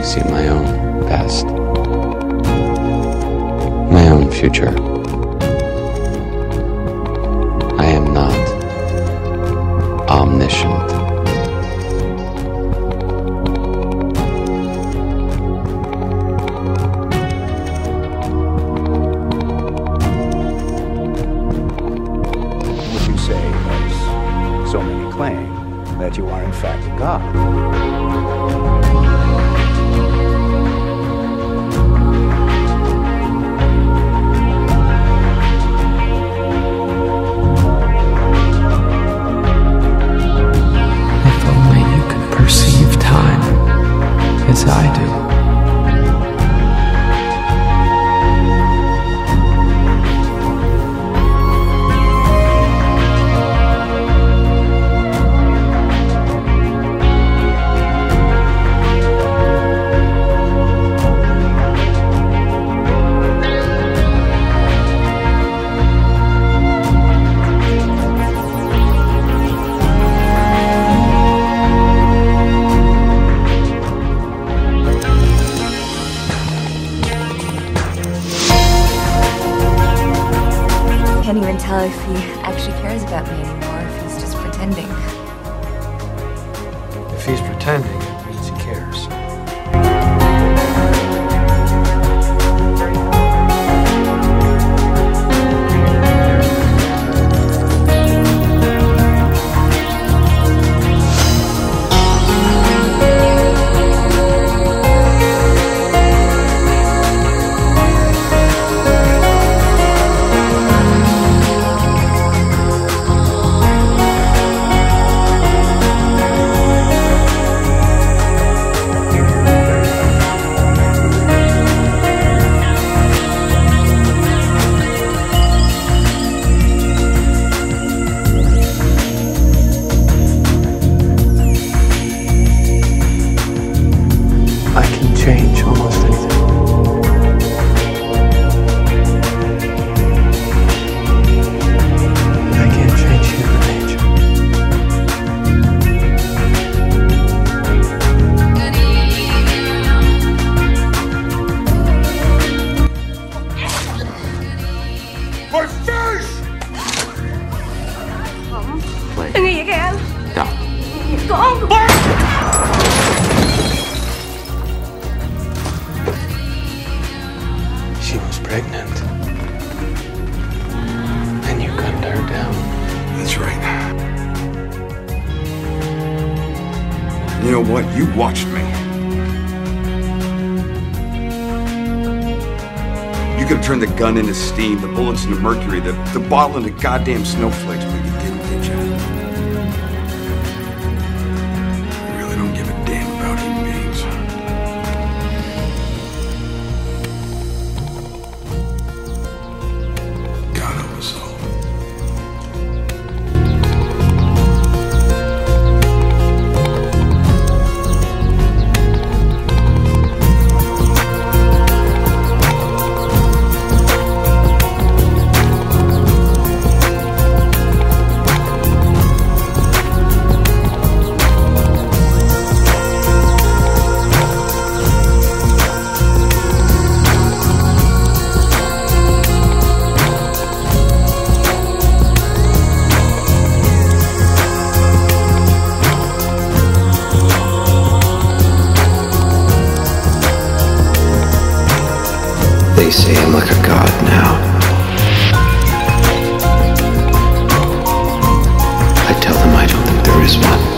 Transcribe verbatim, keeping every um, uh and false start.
see my own past, my own future. I am not omniscient. Would you say, as so many claim, that you are in fact God? Perceive time as I do. I can't even tell if he actually cares about me anymore, if he's just pretending. If he's pretending, it means he cares. I can change almost anything. But I can't change human nature. My face! Đừng nghĩ kìa anh. Đâu? Con. She was pregnant. And you gunned her down. That's right. You know what? You watched me. You could have turned the gun into steam, the bullets into mercury, the, the bottle into goddamn snowflakes, but you didn't, did you? You really don't give a damn about human beings. God help us all. They say I'm like a god now. I tell them I don't think there is one.